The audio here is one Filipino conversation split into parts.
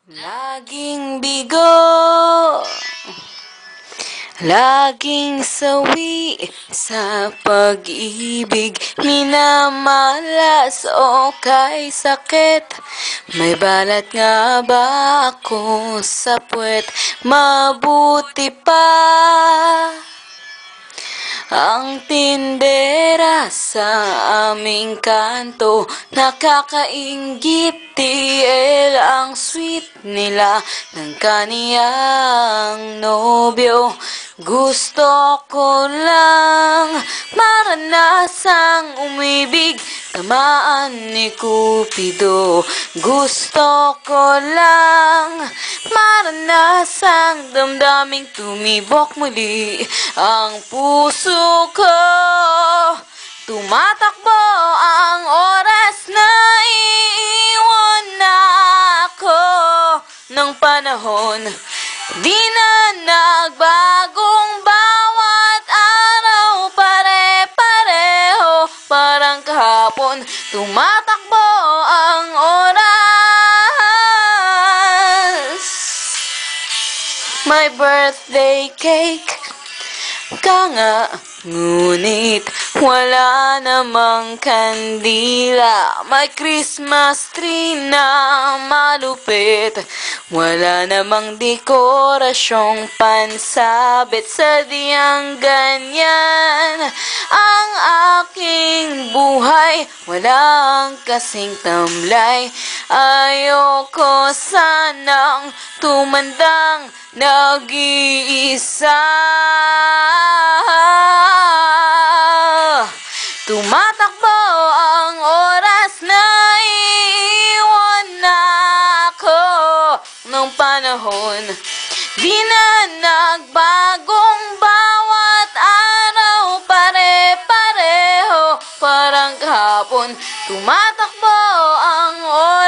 Laging bigo, laging sawi sa pag-ibig, minamalas o kay sakit. May balat nga ba ako sa puwet? Mabuti pa ang tindera sa aming kanto, nakakainggit, TL ang sweet nila ng kaniyang nobyo. Gusto ko lang maranasang umibig, tamaan ni Cupido. Gusto ko lang maranasang damdaming tumibok muli ang puso ko. Tumatakbo ang oras na iiwan na ako ng panahon. Di na nagbagong bawat araw, pare-pareho parang kahapon. Tumatakbo ang oras. My birthday cake ka nga, ngunit wala namang kandila. May Christmas tree na malupit, wala namang dekorasyong pansabit. Sadyang ganyan ang aking buhay, walang kasing tamlay. Ayoko sanang tumandang nag-iisa. Tumatakbo ang oras na iiwan na ako ng panahon. Di na nagbagong bawat araw, pare-pareho parang kahapon. Tumatakbo ang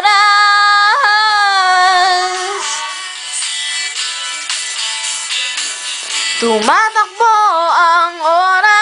oras. Tumatakbo ang oras.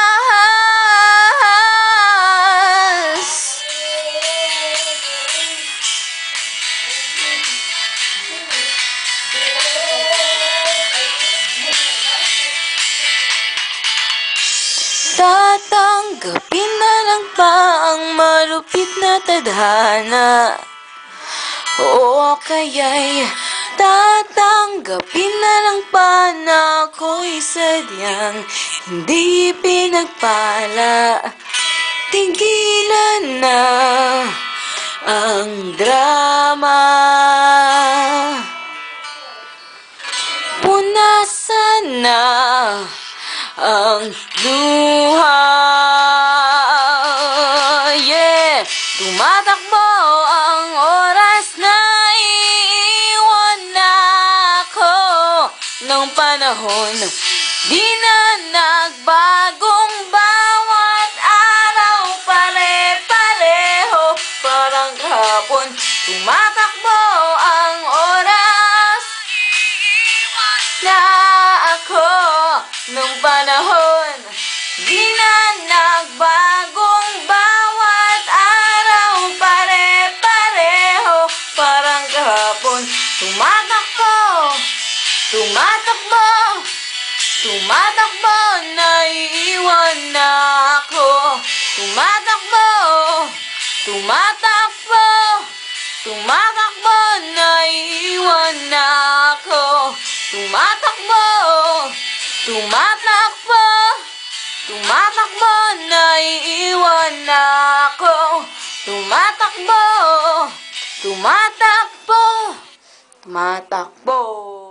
Tatanggapin na lang ba ang malupit na tadhana? O kaya'y tatanggapin na lang ba na ako'y sadyang hindi pinagpala? Tigilan na ang drama, punasan na ang luha. Yeah! Tumatakbo ang oras na iiwan na ako ng panahon. Di na nagbagong bawat araw, pare-pareho parang kahapon. Tumatakbo ang oras na ako ng panahon. Di na nagbagong bawat araw, pare-pareho parang kahapon. Tumatakbo, tumatakbo, tumatakbo, naiiwan na ako. Tumatakbo, tumatakbo, tumatakbo, naiiwan na ako. Tumatakbo, tumatakbo, tumatakbo, naiiwan na ako. Tumatakbo, tumatakbo, tumatakbo.